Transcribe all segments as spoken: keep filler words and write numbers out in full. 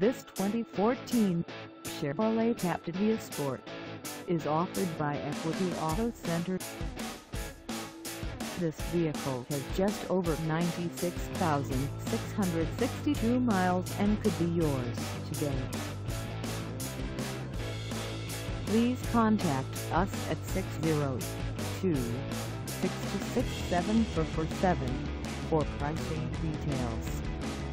This twenty fourteen Chevrolet Captiva Sport is offered by Equity Auto Center. This vehicle has just over ninety-six thousand six hundred sixty-two miles and could be yours today. Please contact us at six zero two, six two six, seven four four seven for pricing details.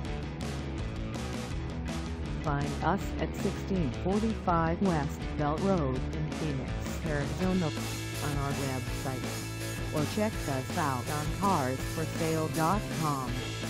Find us at sixteen forty-five West Belt Road in Phoenix, Arizona on our website, or check us out on cars for sale dot com.